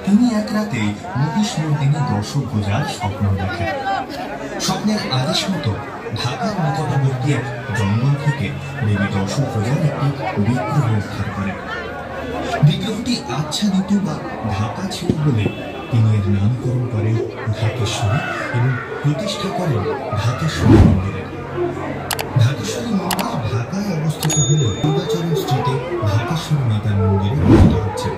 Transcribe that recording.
তিনি এক রাতে মহিষ মর্দিনী দর্শক পূজার স্বপ্ন দেখেন। স্বপ্নের আদেশ মতো ঢাকার নিকটবর্তী এক জঙ্গল থেকে দেবী দর্শক পূজার একটি বিগ্রহ উদ্ধার করেন। বিগ্রহটি আচ্ছাদিত বা ঢাকা ছিল বলে তিনি এর নামকরণ করেন ঢাকেশ্বরী এবং প্রতিষ্ঠা করেন ঢাকেশ্বরী মন্দিরের। ঢাকেশ্বরী মন্দির ঢাকায় অবস্থিত হলে পূর্বাচরণ স্ট্রিটে ঢাকেশ্বরী মাতার মন্দিরে পূজিত হচ্ছে।